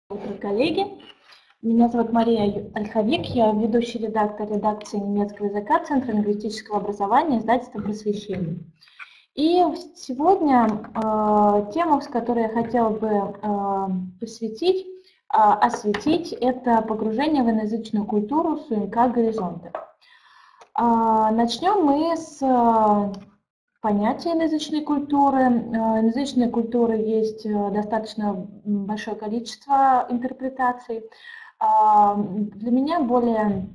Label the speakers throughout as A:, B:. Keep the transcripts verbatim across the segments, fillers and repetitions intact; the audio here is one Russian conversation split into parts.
A: Утро, коллеги. Меня зовут Мария Ольховик, я ведущий редактор редакции немецкого языка Центра лингвистического образования издательства «Просвещение». И сегодня э, тема, с которой я хотела бы э, посвятить, э, осветить, это погружение в иноязычную культуру СУНК «Горизонты». Э, начнем мы с понятие иноязычной культуры. Иноязычной культуры есть достаточно большое количество интерпретаций. Для меня более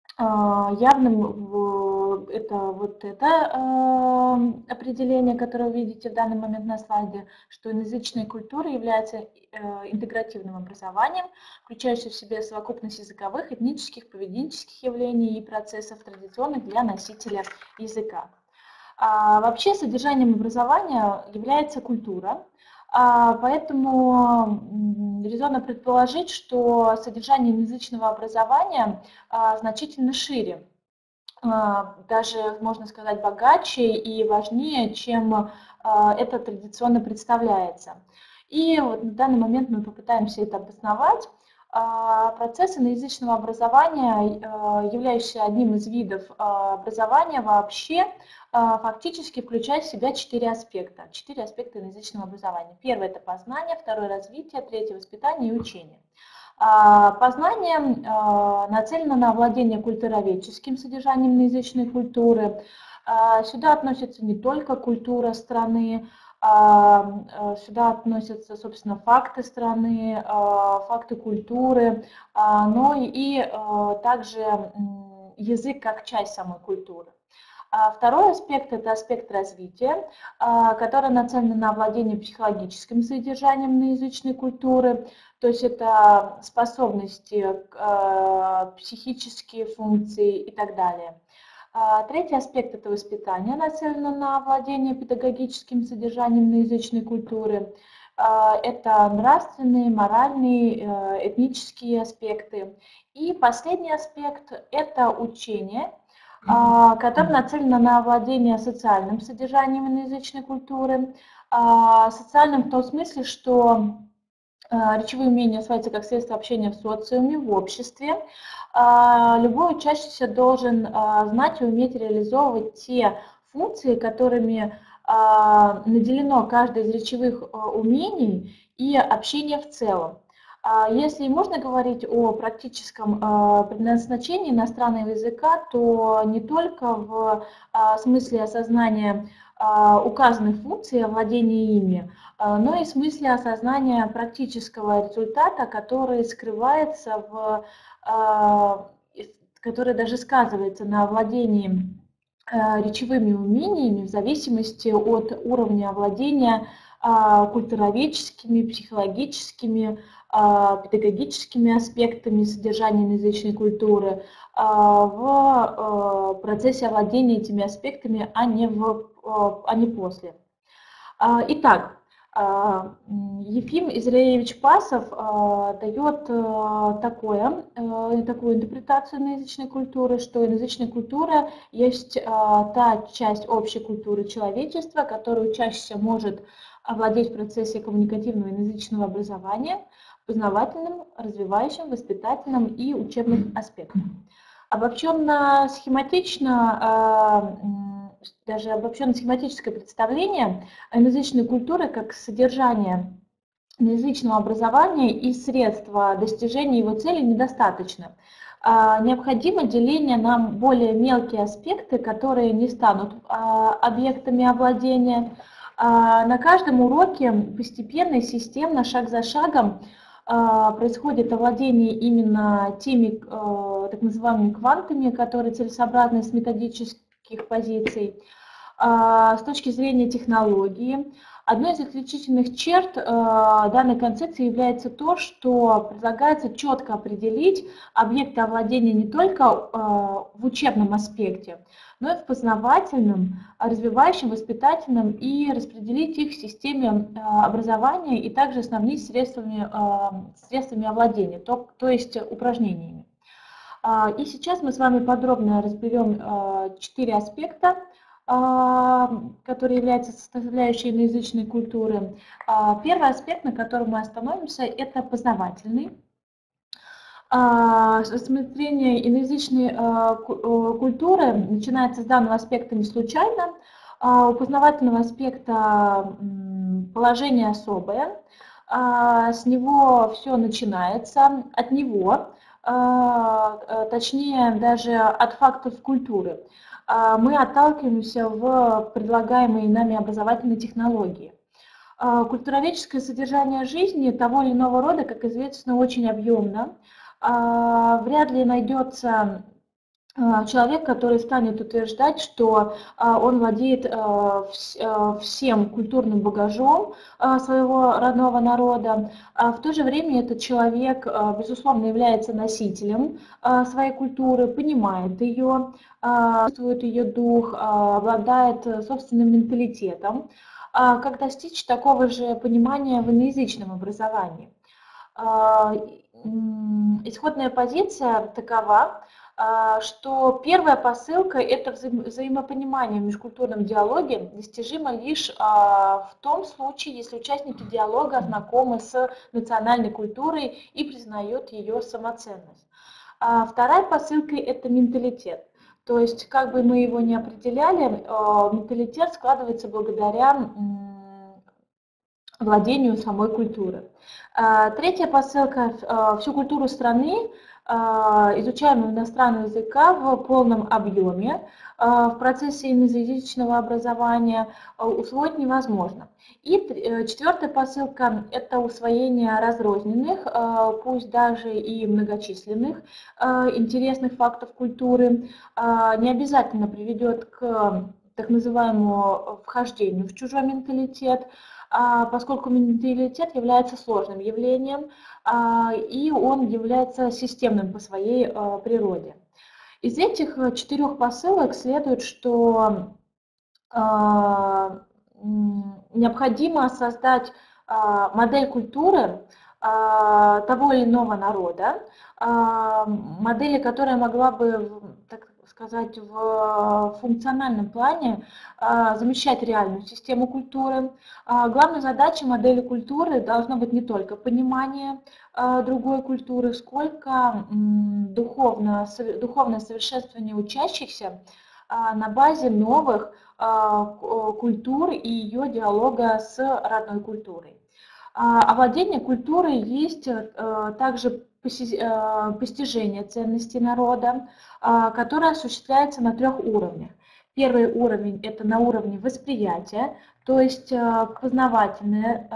A: явным это вот это определение, которое вы видите в данный момент на слайде, что иноязычная культура является интегративным образованием, включающим в себя совокупность языковых, этнических, поведенческих явлений и процессов, традиционных для носителя языка. А вообще содержанием образования является культура, а поэтому резонно предположить, что содержание язычного образования а, значительно шире, а, даже, можно сказать, богаче и важнее, чем а, это традиционно представляется. И вот на данный момент мы попытаемся это обосновать. Процесс иноязычного образования, являющийся одним из видов образования вообще, фактически включает в себя четыре аспекта. Четыре аспекта иноязычного образования. Первый – это познание, второй – развитие, третий – воспитание и учение. Познание нацелено на овладение культуроведческим содержанием иноязычной культуры. Сюда относится не только культура страны, сюда относятся, собственно, факты страны, факты культуры, но и также язык как часть самой культуры. Второй аспект – это аспект развития, который нацелен на овладение психологическим содержанием иноязычной культуры, то есть это способности, психические функции и так далее. Третий аспект – это воспитание, нацелено на овладение педагогическим содержанием иноязычной культуры. Это нравственные, моральные, этнические аспекты. И последний аспект – это учение, которое нацелено на овладение социальным содержанием иноязычной культуры. Социальным в том смысле, что речевые умения осваиваются как средство общения в социуме, в обществе. Любой учащийся должен знать и уметь реализовывать те функции, которыми наделено каждое из речевых умений и общения в целом. Если можно говорить о практическом предназначении иностранного языка, то не только в смысле осознания указанных функций, овладения ими, но и в смысле осознания практического результата, который скрывается в, который даже сказывается на овладении речевыми умениями в зависимости от уровня овладения культуроведческими, психологическими, педагогическими аспектами содержания иноязычной культуры в процессе овладения этими аспектами, а не, в, а не после. Итак, Ефим Израилевич Пасов дает такое, такую интерпретацию иноязычной культуры, что иноязычная культура есть та часть общей культуры человечества, которую учащийся может овладеть в процессе коммуникативного иноязычного образования, познавательным, развивающим, воспитательным и учебным аспектом. Обобщенно схематично, даже обобщенно схематическое представление иноязычной культуры как содержание иноязычного образования и средства достижения его цели недостаточно. Необходимо деление на более мелкие аспекты, которые не станут объектами овладения. На каждом уроке постепенно и системно, шаг за шагом, происходит овладение именно теми так называемыми квантами, которые целесообразны с методических позиций. С точки зрения технологии, одной из отличительных черт данной концепции является то, что предлагается четко определить объекты овладения не только в учебном аспекте, но и в познавательном, развивающем, воспитательном, и распределить их в системе образования и также основными средствами, средствами овладения, то, то есть упражнениями. И сейчас мы с вами подробно разберем четыре аспекта который является составляющей иноязычной культуры. Первый аспект, на котором мы остановимся, это познавательный. Рассмотрение иноязычной культуры начинается с данного аспекта не случайно. У познавательного аспекта положение особое, с него все начинается, от него, точнее даже от фактов культуры. Мы отталкиваемся в предлагаемые нами образовательные технологии. Культуроведческое содержание жизни того или иного рода, как известно, очень объемно. Вряд ли найдется человек, который станет утверждать, что он владеет всем культурным багажом своего родного народа. В то же время этот человек, безусловно, является носителем своей культуры, понимает ее, чувствует ее дух, обладает собственным менталитетом. Как достичь такого же понимания в иноязычном образовании? Исходная позиция такова, что первая посылка – это вза взаимопонимание в межкультурном диалоге достижимо лишь в том случае, если участники диалога знакомы с национальной культурой и признают ее самоценность. Вторая посылка – это менталитет. То есть, как бы мы его ни определяли, менталитет складывается благодаря владению самой культуры. Третья посылка – всю культуру страны, изучаемого иностранного языка в полном объеме в процессе иноязычного образования усвоить невозможно. И четвертая посылка – это усвоение разрозненных, пусть даже и многочисленных, интересных фактов культуры, не обязательно приведет к так называемому вхождению в чужой менталитет, поскольку менталитет является сложным явлением, и он является системным по своей природе. Из этих четырех посылок следует, что необходимо создать модель культуры того или иного народа, модели, которая могла бы, так сказать, в функциональном плане замещать реальную систему культуры. Главной задачей модели культуры должно быть не только понимание другой культуры, сколько духовное, духовное совершенствование учащихся на базе новых культур и ее диалога с родной культурой. Овладение культурой есть также постижение ценностей народа, которое осуществляется на трех уровнях. Первый уровень – это на уровне восприятия, то есть познавательное,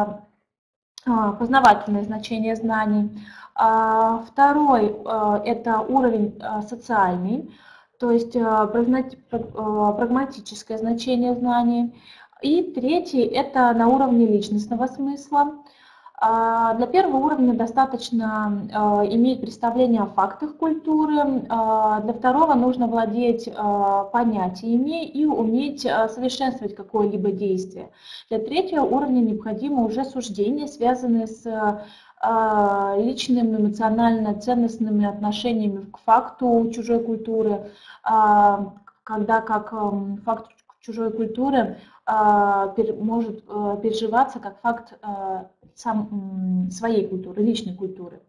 A: познавательное значение знаний. Второй – это уровень социальный, то есть прагматическое значение знаний. И третий – это на уровне личностного смысла. Для первого уровня достаточно иметь представление о фактах культуры, для второго нужно владеть понятиями и уметь совершенствовать какое-либо действие. Для третьего уровня необходимо уже суждения, связанные с личными эмоционально-ценностными отношениями к факту чужой культуры, когда как факт чужой культуры может переживаться как факт сам, своей культуры, личной культуры.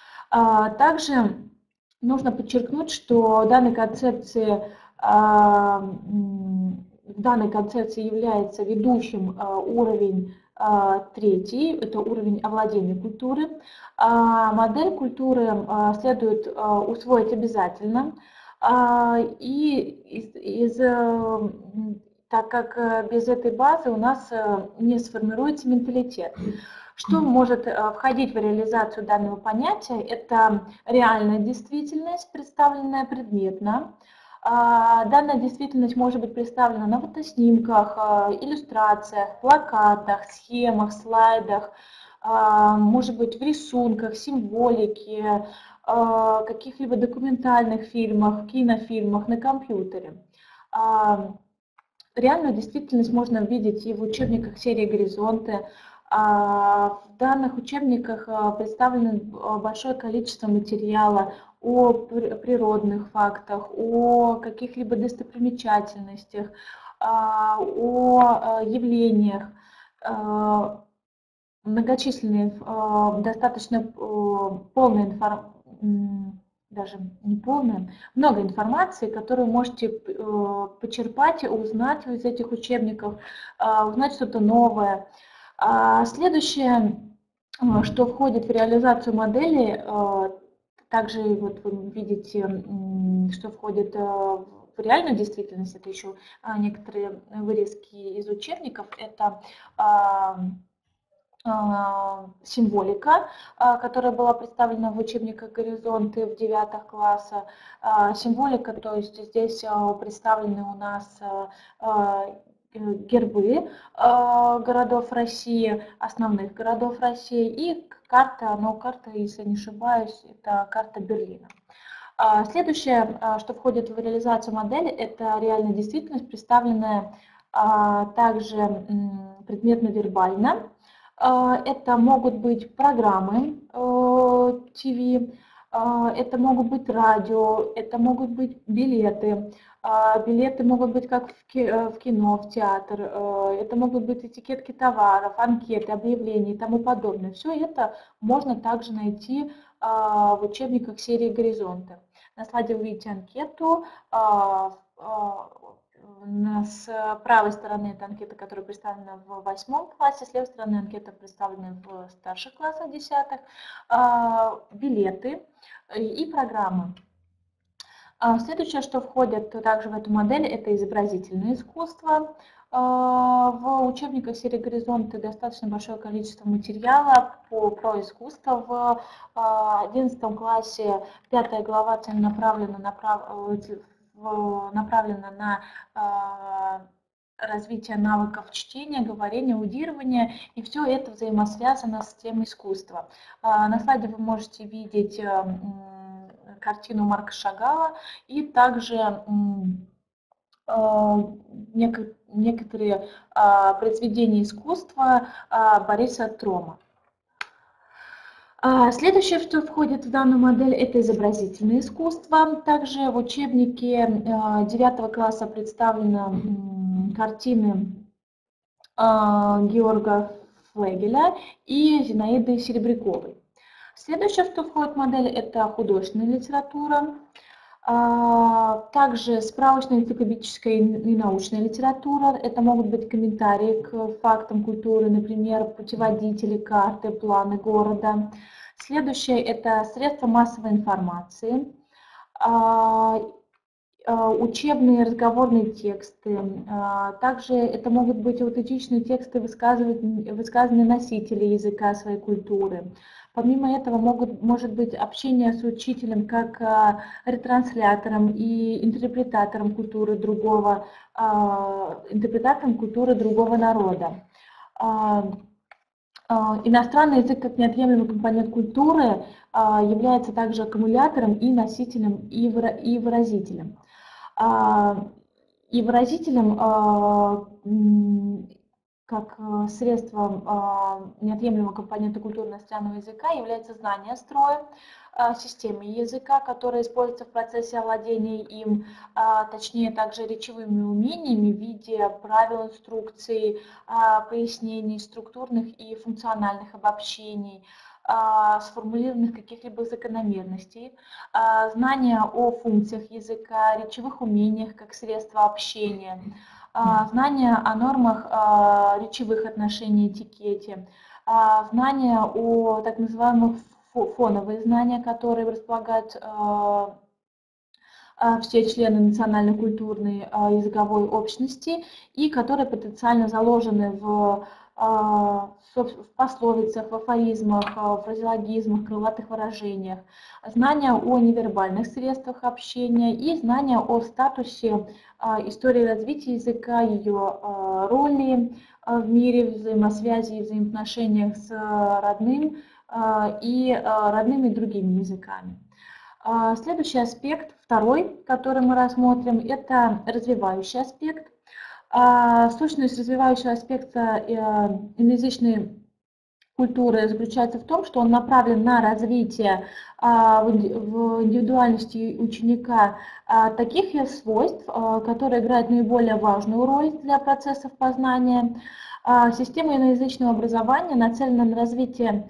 A: Также нужно подчеркнуть, что в данной концепции, в данной концепции является ведущим уровень третий, это уровень овладения культуры. Модель культуры следует усвоить обязательно, и из, из так как без этой базы у нас не сформируется менталитет. Что может входить в реализацию данного понятия? Это реальная действительность, представленная предметно. Данная действительность может быть представлена на фотоснимках, иллюстрациях, плакатах, схемах, слайдах, может быть в рисунках, символике, каких-либо документальных фильмах, кинофильмах, на компьютере. Реальную действительность можно видеть и в учебниках серии «Горизонты». В данных учебниках представлено большое количество материала о природных фактах, о каких-либо достопримечательностях, о явлениях. Многочисленные, достаточно полная информация, даже не полная, много информации, которую можете почерпать, узнать из этих учебников, узнать что-то новое. Следующее, что входит в реализацию модели, также вот вы видите, что входит в реальную действительность, это еще некоторые вырезки из учебников, это символика, которая была представлена в учебниках «Горизонты» в девятых классах. Символика, то есть здесь представлены у нас гербы городов России, основных городов России, и карта, но карта, если не ошибаюсь, это карта Берлина. Следующее, что входит в реализацию модели, это реальная действительность, представленная также предметно-вербально. Это могут быть программы ти ви, это могут быть радио, это могут быть билеты. Билеты могут быть как в кино, в театр, это могут быть этикетки товаров, анкеты, объявления и тому подобное. Все это можно также найти в учебниках серии «Горизонты». На слайде вы видите анкету. С правой стороны это анкета, которая представлена в восьмом классе, с левой стороны анкета представлена в старших классах, десятых, билеты и программы. Следующее, что входит также в эту модель, это изобразительное искусство. В учебниках серии «Горизонты» достаточно большое количество материала по, про искусство. В одиннадцатом классе пятая глава целенаправленно направлена направлена на развитие навыков чтения, говорения, аудирования, и все это взаимосвязано с темой искусства. На слайде вы можете видеть картину Марка Шагала и также некоторые произведения искусства Бориса Трома. Следующее, что входит в данную модель, это изобразительное искусство. Также в учебнике девятого класса представлены картины Георга Флегеля и Зинаиды Серебряковой. Следующее, что входит в модель, это художественная литература. Также справочная, энциклопедическая и научная литература. Это могут быть комментарии к фактам культуры, например, путеводители, карты, планы города. Следующее – это средства массовой информации, учебные разговорные тексты. Также это могут быть аутентичные тексты, высказанные носители языка своей культуры. Помимо этого могут, может быть общение с учителем как ретранслятором и интерпретатором культуры другого, интерпретатором культуры другого народа. Иностранный язык как неотъемлемый компонент культуры является также аккумулятором и носителем и выразителем. И выразителем как средство неотъемлемого компонента культуры иностранного языка является знание строя, системы языка, которая используется в процессе овладения им, точнее также речевыми умениями в виде правил, инструкций, пояснений, структурных и функциональных обобщений, сформулированных каких-либо закономерностей, знания о функциях языка, речевых умениях как средства общения, знания о нормах речевых отношений, этикете, знания о так называемых фоновые знания, которые располагают все члены национально-культурной языковой общности и которые потенциально заложены в, в пословицах, в афоризмах, в фразеологизмах, крылатых выражениях, знания о невербальных средствах общения и знания о статусе истории развития языка, ее роли в мире, взаимосвязи и взаимоотношениях с родным и родными и другими языками. Следующий аспект, второй, который мы рассмотрим, это развивающий аспект. Сущность развивающего аспекта иноязычной культуры заключается в том, что он направлен на развитие в индивидуальности ученика таких свойств, которые играют наиболее важную роль для процессов познания. Система иноязычного образования нацелена на развитие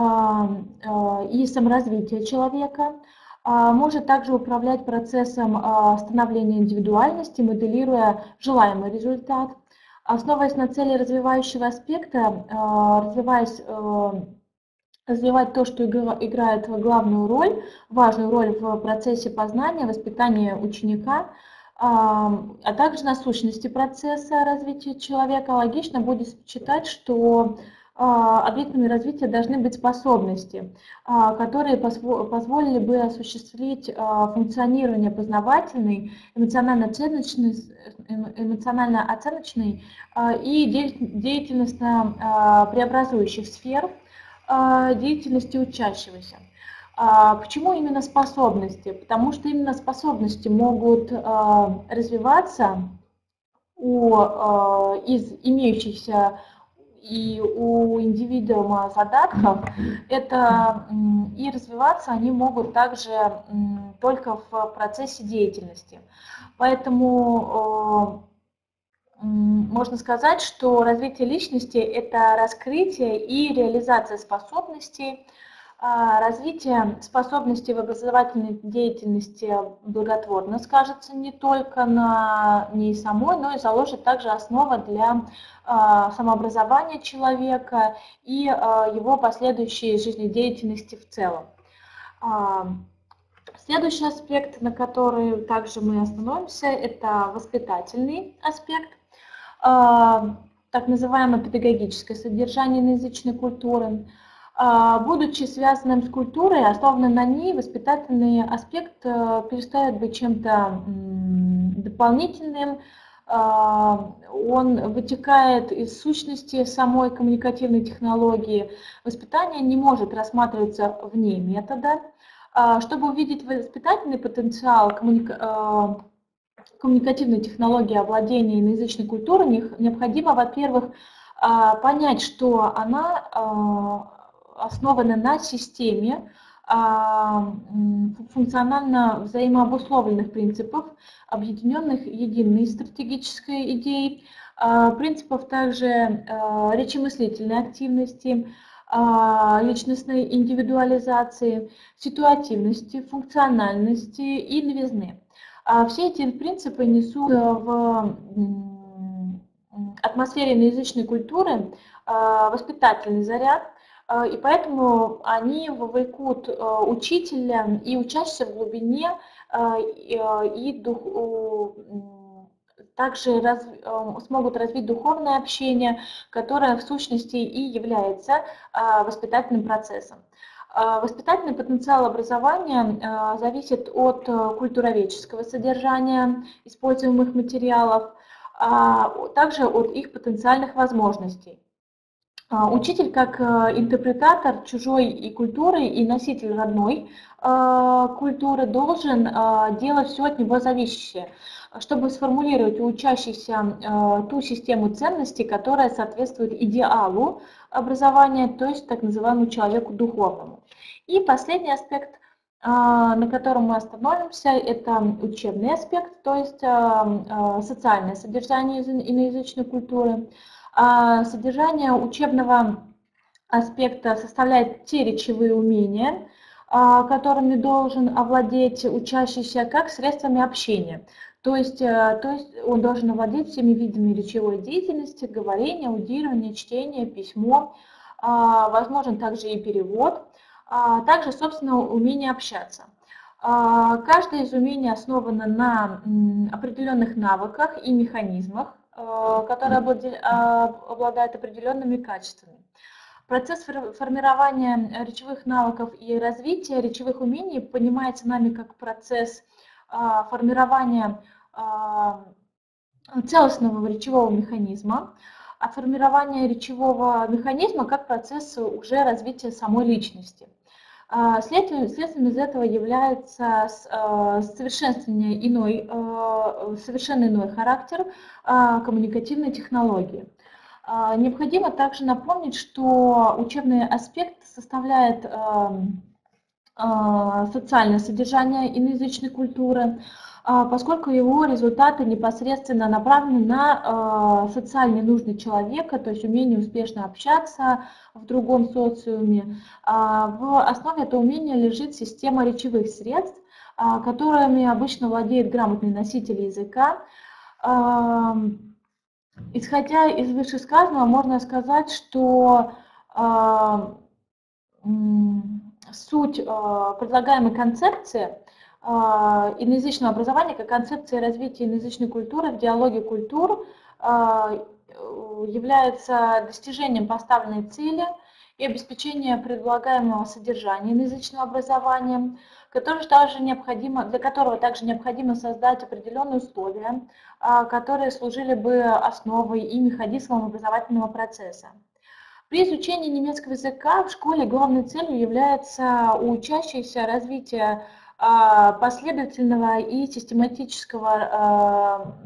A: и саморазвитие человека, может также управлять процессом становления индивидуальности, моделируя желаемый результат. Основываясь на цели развивающего аспекта, развиваясь, развивать то, что играет главную роль, важную роль в процессе познания, воспитания ученика, а также на сущности процесса развития человека, логично будет считать, что объектами развития должны быть способности, которые позволили бы осуществить функционирование познавательной, эмоционально-оценочной эмоционально оценочной и деятельностно преобразующих сфер деятельности учащегося. Почему именно способности? Потому что именно способности могут развиваться у, из имеющихся и у индивидуума задатков, это и развиваться они могут также только в процессе деятельности. Поэтому можно сказать, что развитие личности – это раскрытие и реализация способностей. Развитие способностей в образовательной деятельности благотворно скажется не только на ней самой, но и заложит также основу для самообразования человека и его последующей жизнедеятельности в целом. Следующий аспект, на который также мы остановимся, это воспитательный аспект, так называемое педагогическое содержание иноязычной культуры. Будучи связанным с культурой, основанным на ней, воспитательный аспект перестает быть чем-то дополнительным, он вытекает из сущности самой коммуникативной технологии. Воспитание не может рассматриваться вне метода. Чтобы увидеть воспитательный потенциал коммуника... коммуникативной технологии овладения иноязычной культурой, необходимо, во-первых, понять, что она основана на системе функционально взаимообусловленных принципов, объединенных единой стратегической идеей, принципов также речемыслительной активности, личностной индивидуализации, ситуативности, функциональности и новизны. Все эти принципы несут в атмосфере иноязычной культуры воспитательный заряд, и поэтому они вовлекут учителя и учащихся в глубине, и дух, также раз, смогут развить духовное общение, которое в сущности и является воспитательным процессом. Воспитательный потенциал образования зависит от культуроведческого содержания используемых материалов, также от их потенциальных возможностей. Учитель как интерпретатор чужой и культуры и носитель родной культуры должен делать все от него зависящее, чтобы сформулировать у учащихся ту систему ценностей, которая соответствует идеалу образования, то есть так называемому человеку духовному. И последний аспект, на котором мы остановимся, это учебный аспект, то есть социальное содержание иноязычной культуры. Содержание учебного аспекта составляет те речевые умения, которыми должен овладеть учащийся, как средствами общения. То есть, то есть он должен овладеть всеми видами речевой деятельности, говорения, аудирования, чтения, письмо, возможен также и перевод, также, собственно, умение общаться. Каждое из умений основано на определенных навыках и механизмах, которые обладают определенными качествами. Процесс формирования речевых навыков и развития речевых умений понимается нами как процесс формирования целостного речевого механизма, а формирование речевого механизма как процесс уже развития самой личности. Следствием, следствием из этого является совершенствование иной, совершенно иной характер коммуникативной технологии. Необходимо также напомнить, что учебный аспект составляет социальное содержание иноязычной культуры, поскольку его результаты непосредственно направлены на социальные нужды человека, то есть умение успешно общаться в другом социуме. В основе этого умения лежит система речевых средств, которыми обычно владеет грамотный носитель языка. Исходя из вышесказанного, можно сказать, что суть предлагаемой концепции иноязычного образования как концепции развития иноязычной культуры в диалоге культур является достижением поставленной цели и обеспечением предлагаемого содержания иноязычного образования, который также необходимо, для которого также необходимо создать определенные условия, которые служили бы основой и механизмом образовательного процесса. При изучении немецкого языка в школе главной целью является у учащихся развитие последовательного и систематического,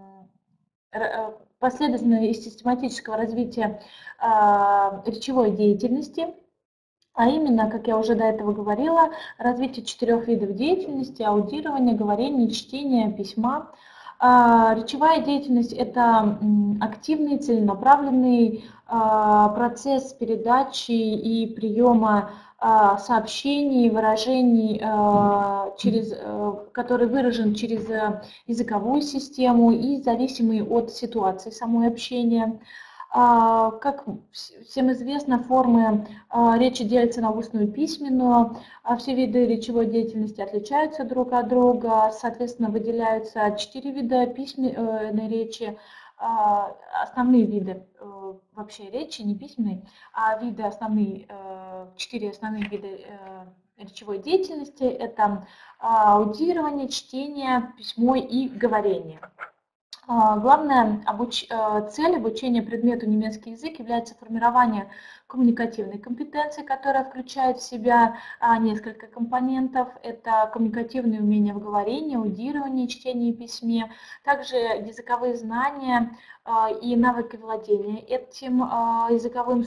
A: последовательного и систематического развития речевой деятельности, а именно, как я уже до этого говорила, развитие четырех видов деятельности: аудирование, говорение, чтение, письма. Речевая деятельность – это активный, целенаправленный процесс передачи и приема сообщений, выражений, через, который выражен через языковую систему и зависимый от ситуации самой общения. Как всем известно, формы речи делятся на устную и письменную, все виды речевой деятельности отличаются друг от друга, соответственно, выделяются четыре вида письменной речи, основные виды вообще речи, не письменной, а виды основные, четыре основные вида речевой деятельности – это аудирование, чтение, письмо и говорение. Главная обуч... цель обучения предмету немецкий язык является формирование коммуникативной компетенции, которая включает в себя несколько компонентов. Это коммуникативные умения в говорении, аудировании, чтении и письме, также языковые знания и навыки владения этим языковым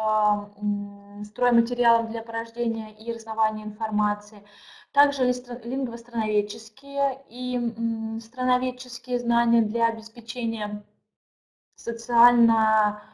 A: стройматериалом для порождения и разнования информации. Также лингвостроноведческие и страноведческие знания для обеспечения социально,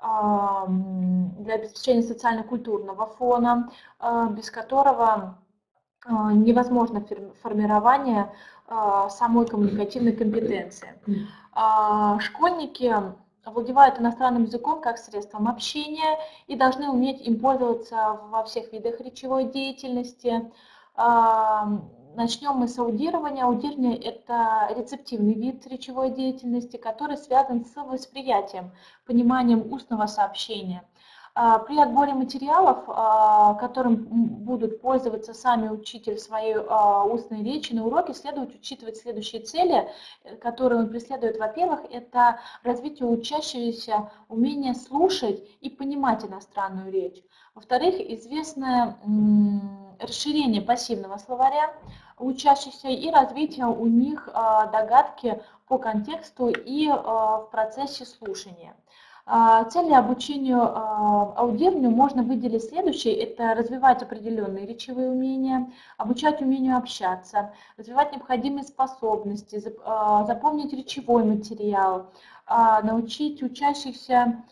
A: для обеспечения социально-культурного фона, без которого невозможно формирование самой коммуникативной компетенции. Школьники овладевают иностранным языком как средством общения и должны уметь им пользоваться во всех видах речевой деятельности. Начнем мы с аудирования. Аудирование – это рецептивный вид речевой деятельности, который связан с восприятием, пониманием устного сообщения. При отборе материалов, которым будут пользоваться сами учитель в своей устной речи на уроке, следует учитывать следующие цели, которые он преследует. Во-первых, это развитие учащегося умения слушать и понимать иностранную речь. Во-вторых, известное расширение пассивного словаря учащихся и развитие у них догадки по контексту и в процессе слушания. Цели обучению аудированию можно выделить следующие. Это развивать определенные речевые умения, обучать умению общаться, развивать необходимые способности, запомнить речевой материал, научить учащихся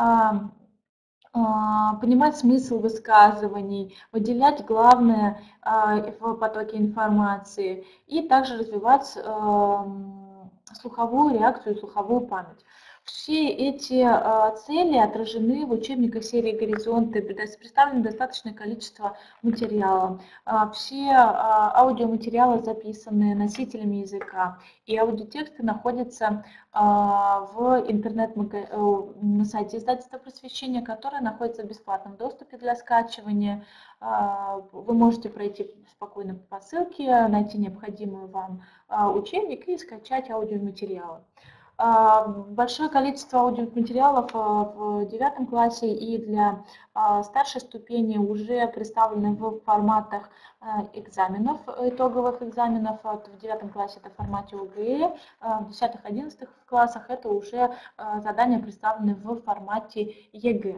A: понимать смысл высказываний, выделять главное в потоке информации и также развивать слуховую реакцию и слуховую память. Все эти цели отражены в учебниках серии «Горизонты», представлено достаточное количество материала. Все аудиоматериалы записаны носителями языка, и аудиотексты находятся в интернет на сайте издательства «Просвещение», которое находится в бесплатном доступе для скачивания. Вы можете пройти спокойно по ссылке, найти необходимый вам учебник и скачать аудиоматериалы. Большое количество аудиоматериалов в девятом классе и для старшей ступени уже представлены в форматах экзаменов, итоговых экзаменов. В девятом классе это в формате ОГЭ, в десятых-одиннадцатых классах это уже задания представлены в формате ЕГЭ.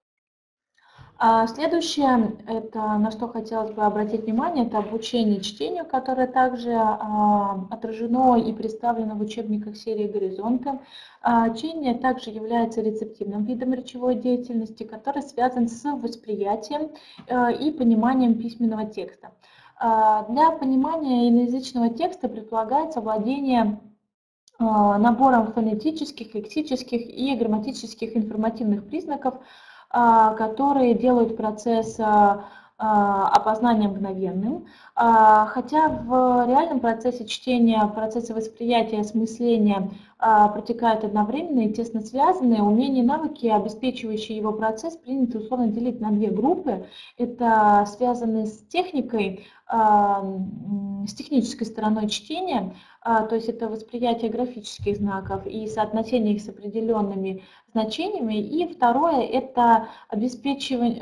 A: Следующее, это, на что хотелось бы обратить внимание, это обучение чтению, которое также отражено и представлено в учебниках серии «Горизонты». Чтение также является рецептивным видом речевой деятельности, который связан с восприятием и пониманием письменного текста. Для понимания иноязычного текста предполагается владение набором фонетических, лексических и грамматических информативных признаков, которые делают процесс опознания мгновенным. Хотя в реальном процессе чтения, процессы восприятия, осмысления протекают одновременно и тесно связаны, умения и навыки, обеспечивающие его процесс, принято условно делить на две группы. Это связаны с техникой, с технической стороной чтения, то есть это восприятие графических знаков и соотношение их с определенными значениями. И второе – это обеспечивание,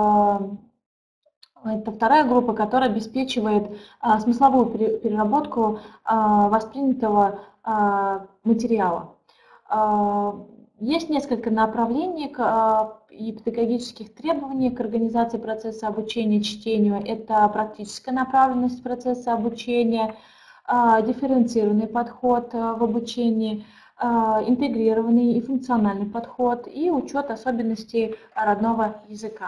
A: это вторая группа, которая обеспечивает смысловую переработку воспринятого материала. Есть несколько направлений и педагогических требований к организации процесса обучения чтению. Это практическая направленность процесса обучения, дифференцированный подход в обучении, интегрированный и функциональный подход и учет особенностей родного языка.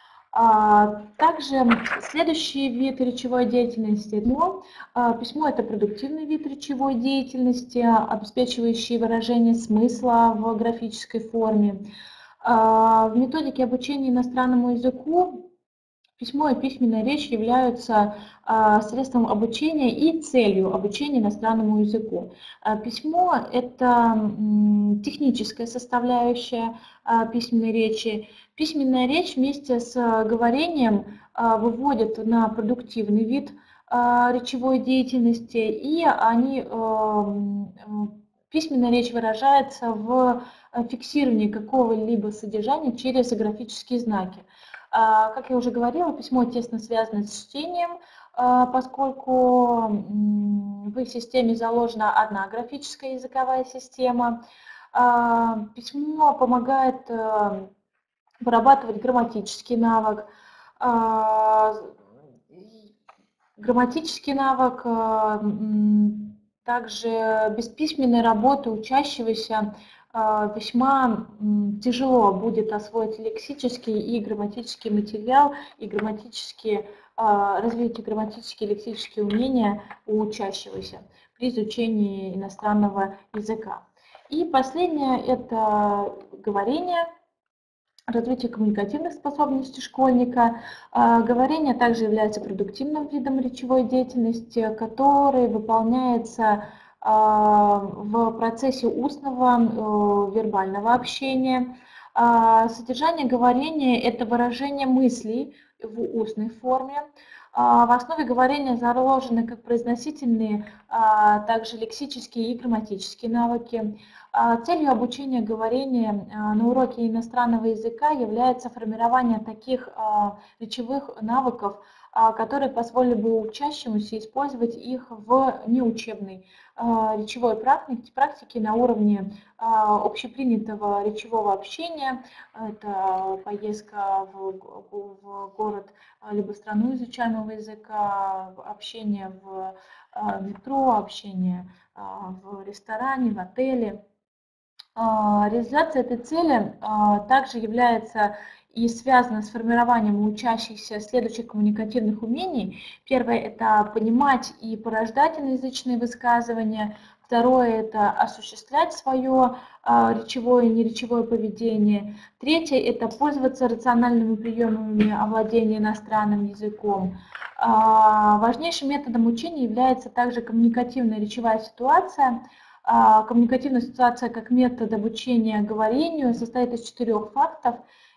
A: Также следующий вид речевой деятельности – письмо. Письмо – это продуктивный вид речевой деятельности, обеспечивающий выражение смысла в графической форме. В методике обучения иностранному языку письмо и письменная речь являются средством обучения и целью обучения иностранному языку. Письмо – это техническая составляющая письменной речи. Письменная речь вместе с говорением выводит на продуктивный вид речевой деятельности, и они, письменная речь выражается в фиксировании какого-либо содержания через графические знаки. Как я уже говорила, письмо тесно связано с чтением, поскольку в их системе заложена одна графическая языковая система. Письмо помогает вырабатывать грамматический навык. Грамматический навык, также без письменной работы учащегося весьма тяжело будет освоить лексический и грамматический материал и грамматические, развить грамматические и лексические умения у учащегося при изучении иностранного языка. И последнее – это говорение, развитие коммуникативных способностей школьника. Говорение также является продуктивным видом речевой деятельности, который выполняется в процессе устного вербального общения. Содержание говорения – это выражение мыслей в устной форме. В основе говорения заложены как произносительные, также лексические и грамматические навыки. Целью обучения говорения на уроке иностранного языка является формирование таких речевых навыков, которые позволили бы учащемуся использовать их в неучебной речевой практике на уровне общепринятого речевого общения. Это поездка в город либо страну изучаемого языка, общение в метро, общение в ресторане, в отеле. Реализация этой цели также является и связана с формированием у учащихся следующих коммуникативных умений. Первое – это понимать и порождать иноязычные высказывания. Второе – это осуществлять свое речевое и неречевое поведение. Третье – это пользоваться рациональными приемами овладения иностранным языком. Важнейшим методом учения является также коммуникативная речевая ситуация. Коммуникативная ситуация как метод обучения говорению состоит из четырех фактов.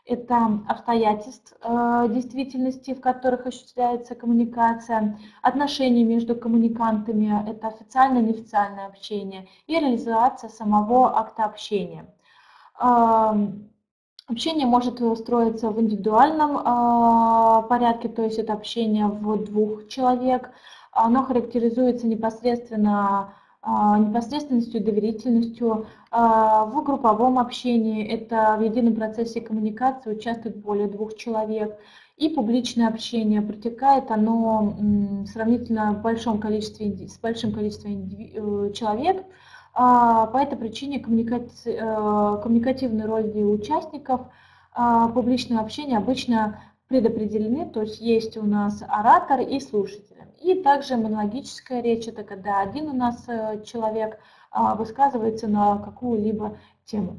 A: это обстоятельств э, действительности, в которых осуществляется коммуникация, отношения между коммуникантами, это официальное и неофициальное общение, и реализация самого акта общения. Э, общение может строиться в индивидуальном э, порядке, то есть это общение в двух человек. Оно характеризуется непосредственно непосредственностью, доверительностью. В групповом общении, это в едином процессе коммуникации участвует более двух человек. И публичное общение протекает оно в сравнительно большом количестве, с большим количеством человек. По этой причине коммуникативные роли участников публичного общения обычно предопределены, то есть есть у нас оратор и слушатель. И также монологическая речь, это когда один у нас человек высказывается на какую-либо тему.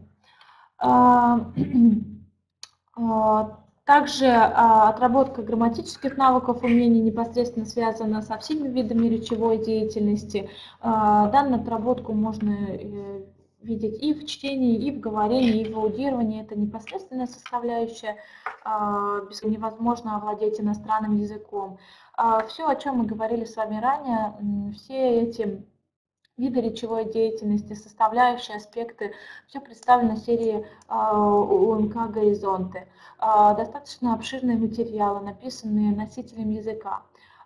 A: Также отработка грамматических навыков, умений непосредственно связана со всеми видами речевой деятельности. Данную отработку можно видеть и в чтении, и в говорении, и в аудировании. Это непосредственная составляющая, без нее невозможно овладеть иностранным языком. Все, о чем мы говорили с вами ранее, все эти виды речевой деятельности, составляющие аспекты, все представлено в серии УМК «Горизонты». Достаточно обширные материалы, написанные носителем языка.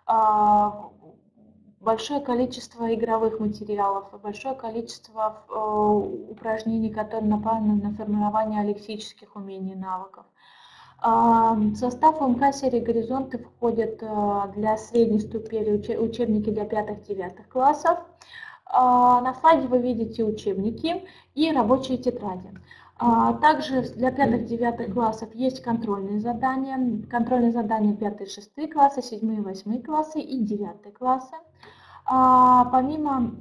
A: Большое количество игровых материалов, большое количество упражнений, которые направлены на формирование лексических умений и навыков. В состав УМК серии «Горизонты» входят для средней ступени учебники для пятых-девятых классов. На слайде вы видите учебники и рабочие тетради. Также для пятых-девятых классов есть контрольные задания. Контрольные задания пятые-шестые классы, седьмые-восьмые классы и девятые классы. Помимо,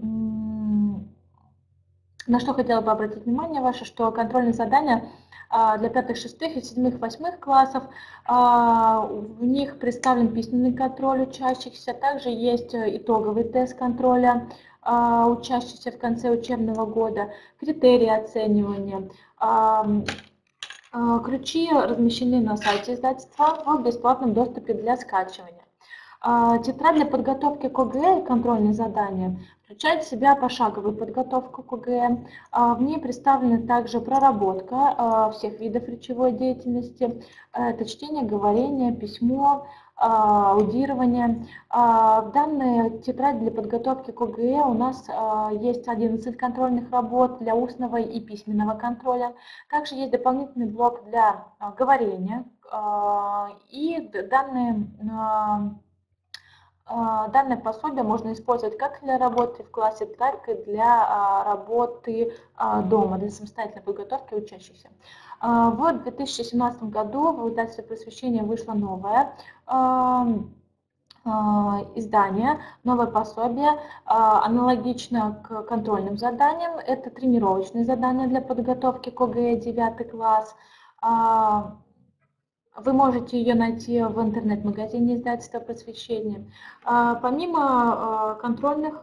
A: на что хотела бы обратить внимание ваше, что контрольные задания для пятых-шестых и седьмых-восьмых классов, в них представлен письменный контроль учащихся, также есть итоговый тест контроля учащихся в конце учебного года, критерии оценивания. Ключи размещены на сайте издательства в бесплатном доступе для скачивания. Тетрадь для подготовки к ОГЭ и контрольные задания включает в себя пошаговую подготовку к ОГЭ. В ней представлена также проработка всех видов речевой деятельности. Это чтение, говорение, письмо, аудирование. В данной тетради для подготовки к ОГЭ у нас есть одиннадцать контрольных работ для устного и письменного контроля. Также есть дополнительный блок для говорения. И данные Данное пособие можно использовать как для работы в классе, так и для работы дома, для самостоятельной подготовки учащихся. В две тысячи семнадцатом году в издательстве «Просвещение» вышло новое издание, новое пособие, аналогично к контрольным заданиям. Это тренировочные задания для подготовки к ОГЭ девятый класс. Вы можете ее найти в интернет-магазине издательства «Просвещение». Помимо контрольных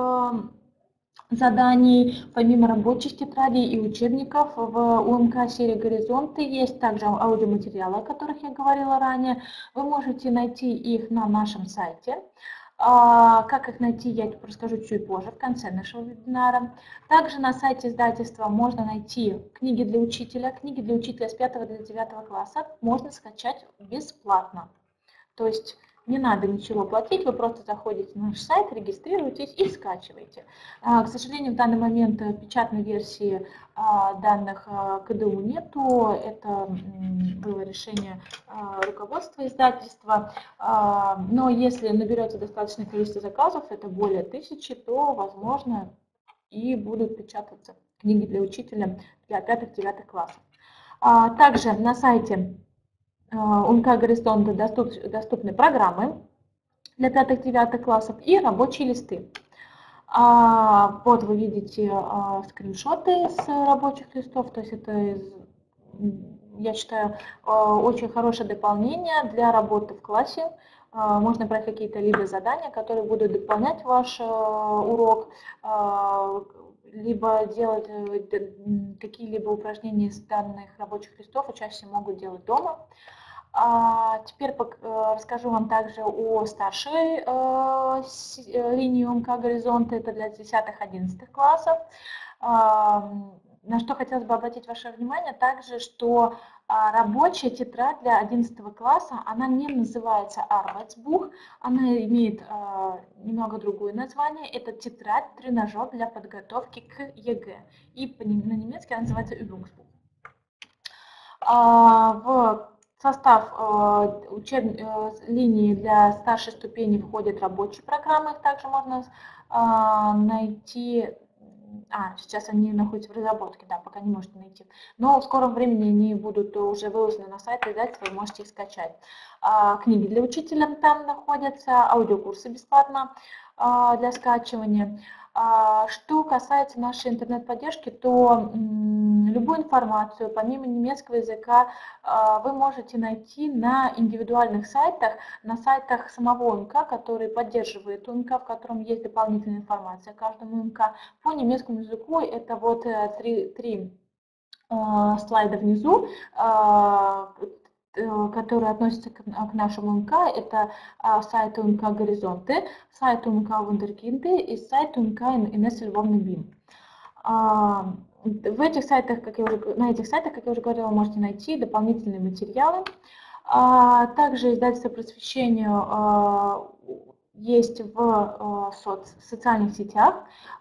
A: заданий, помимо рабочих тетрадей и учебников, в УМК серии «Горизонты» есть также аудиоматериалы, о которых я говорила ранее. Вы можете найти их на нашем сайте. Как их найти, я расскажу чуть позже, в конце нашего вебинара. Также на сайте издательства можно найти книги для учителя. Книги для учителя с пятого до девятого класса можно скачать бесплатно. То есть не надо ничего платить, вы просто заходите на наш сайт, регистрируетесь и скачиваете. К сожалению, в данный момент печатной версии данных КДУ нету. Это было решение руководства издательства. Но если наберете достаточное количество заказов, это более тысячи, то, возможно, и будут печататься книги для учителя для пятых-девятых классов. Также на сайте УМК «Горизонты» доступ, доступны программы для пятых-девятых классов и рабочие листы. Вот вы видите скриншоты с рабочих листов, то есть это, я считаю, очень хорошее дополнение для работы в классе. Можно брать какие-то либо задания, которые будут дополнять ваш урок, либо делать какие-либо упражнения из данных рабочих листов, учащиеся могут делать дома. А теперь расскажу вам также о старшей линии УМК «Горизонты», это для десятых-одиннадцатых классов. На что хотелось бы обратить ваше внимание также, что рабочая тетрадь для одиннадцатого класса, она не называется Arbeitsbuch, она имеет немного другое название, это тетрадь-тренажер для подготовки к ЕГЭ, и на немецки она называется Übungsbuch. В состав учеб... линии для старшей ступени входят рабочие программы, их также можно найти. А, сейчас они находятся в разработке, да, пока не можете найти. Но в скором времени они будут уже выложены на сайте издательства, вы можете их скачать. А, книги для учителя там находятся, аудиокурсы бесплатно а, для скачивания. А, что касается нашей интернет-поддержки, то м, любую информацию, помимо немецкого языка, а, вы можете найти на индивидуальных сайтах, на сайтах самого УМК, который поддерживает УМК, в котором есть дополнительная информация о каждом УМК. По немецкому языку это вот три, три э, слайда внизу, э, которые относятся к, к нашему УМК. Это э, сайт УМК «Горизонты», сайт УМК «Вундеркинды» и сайт УМК «Инесса Львовна Бим». Э, в этих сайтах, как я уже, на этих сайтах, как я уже говорила, вы можете найти дополнительные материалы. Э, также издательство «Просвещение» э, есть в соц, социальных сетях.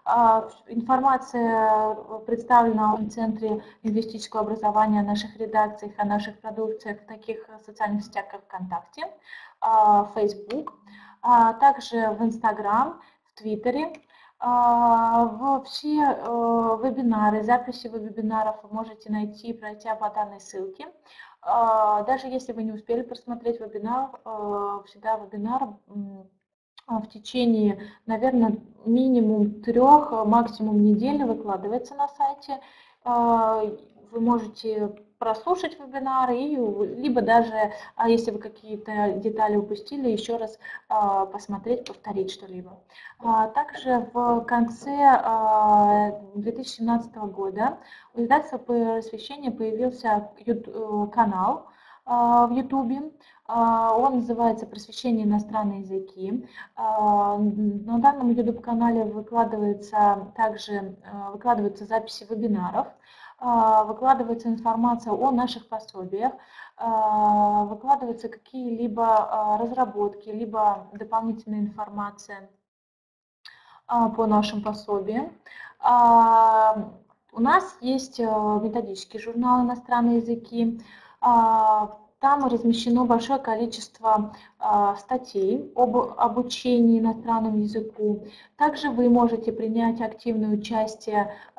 A: Информация представлена в Центре лингвистического образования, о наших редакциях, о наших продукциях в таких социальных сетях, как ВКонтакте, Facebook, также в Инстаграм, в Твиттере. В все вебинары, записи вебинаров вы можете найти, пройдя по данной ссылке. Даже если вы не успели просмотреть вебинар, всегда вебинар в течение, наверное, минимум трех, максимум недели выкладывается на сайте. Вы можете прослушать вебинары, и, либо даже, если вы какие-то детали упустили, еще раз посмотреть, повторить что-либо. Также в конце две тысячи семнадцатого года у издательства «Просвещение» появился канал в YouTube. Он называется «Просвещение иностранные языки». На данном YouTube-канале выкладывается также выкладываются записи вебинаров, выкладывается информация о наших пособиях, выкладываются какие-либо разработки, либо дополнительная информация по нашим пособиям. У нас есть методический журнал «Иностранные языки». Там размещено большое количество э, статей об обучении иностранному языку. Также вы можете принять активное участие э,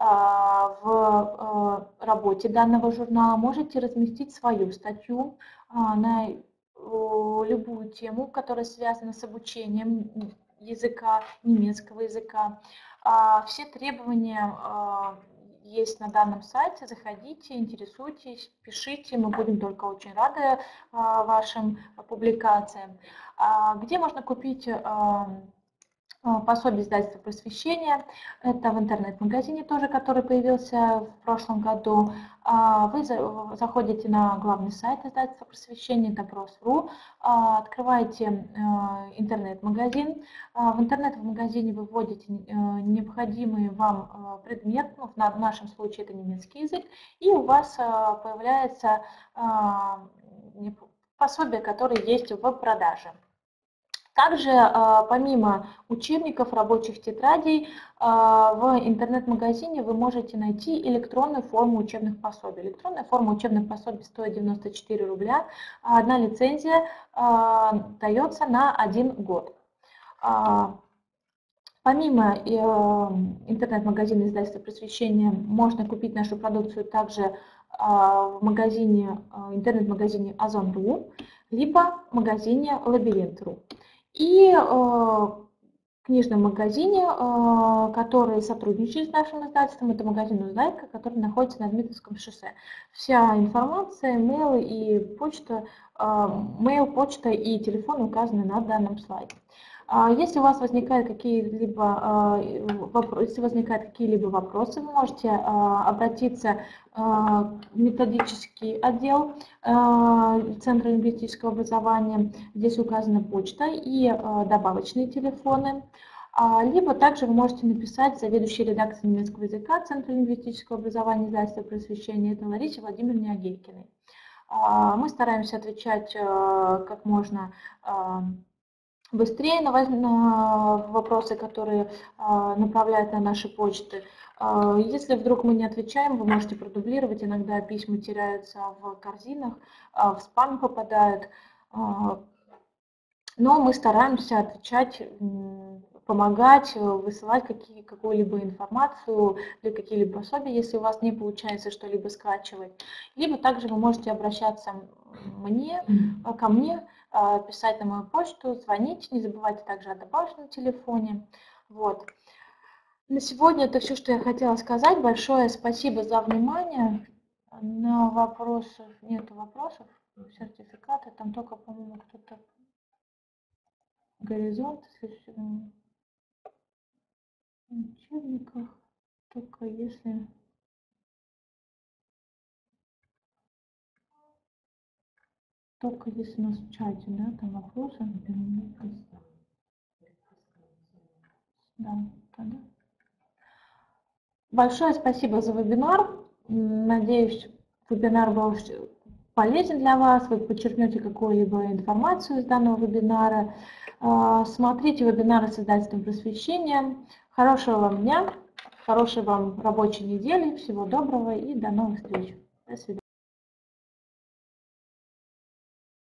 A: в э, работе данного журнала, можете разместить свою статью э, на э, любую тему, которая связана с обучением языка, немецкого языка. Э, все требования э, есть на данном сайте, заходите, интересуйтесь, пишите, мы будем только очень рады вашим публикациям. Где можно купить пособие издательства «Просвещение»? Это в интернет-магазине тоже, который появился в прошлом году. Вы заходите на главный сайт издательства «Просвещение», это прос точка ру, открываете интернет-магазин. В интернет-магазине вы вводите необходимый вам предмет, ну, в нашем случае это немецкий язык, и у вас появляется пособие, которое есть в продаже. Также, помимо учебников, рабочих тетрадей, в интернет-магазине вы можете найти электронную форму учебных пособий. Электронная форма учебных пособий стоит девяносто четыре рубля. Одна лицензия дается на один год. Помимо интернет-магазина издательства «Просвещение» можно купить нашу продукцию также в магазине, интернет-магазине Озон точка ру, либо в магазине Лабиринт точка ру. И э, в книжном магазине, э, который сотрудничает с нашим издательством, это магазин «Узнайка», который находится на Дмитровском шоссе. Вся информация, мейл и почта, э, мейл, почта и телефон указаны на данном слайде. Если у вас возникают какие-либо вопросы, если возникают какие-либо вопросы, вы можете обратиться в методический отдел Центра лингвистического образования. Здесь указана почта и добавочные телефоны. Либо также вы можете написать заведующей редакцией немецкого языка Центра лингвистического образования издательства «Просвещение», это Ларисе Владимировне Агейкиной. Мы стараемся отвечать как можно быстрее на вопросы, которые направляют на наши почты. Если вдруг мы не отвечаем, вы можете продублировать. Иногда письма теряются в корзинах, в спам попадают. Но мы стараемся отвечать, помогать, высылать какую-либо информацию или какие-либо пособия, если у вас не получается что-либо скачивать. Либо также вы можете обращаться мне, ко мне, писать на мою почту, звонить. Не забывайте также о добавочном телефоне. Вот. На сегодня это все, что я хотела сказать. Большое спасибо за внимание. На вопросы нет вопросов. Сертификаты, там только, по-моему, кто-то горизонт в учебниках, только если только если у нас в чате, да, там вопросы. Да, тогда. Большое спасибо за вебинар. Надеюсь, вебинар был полезен для вас. Вы подчеркнете какую-либо информацию из данного вебинара. Смотрите вебинары с издательством «Просвещение». Хорошего вам дня, хорошей вам рабочей недели. Всего доброго и до новых встреч. До свидания.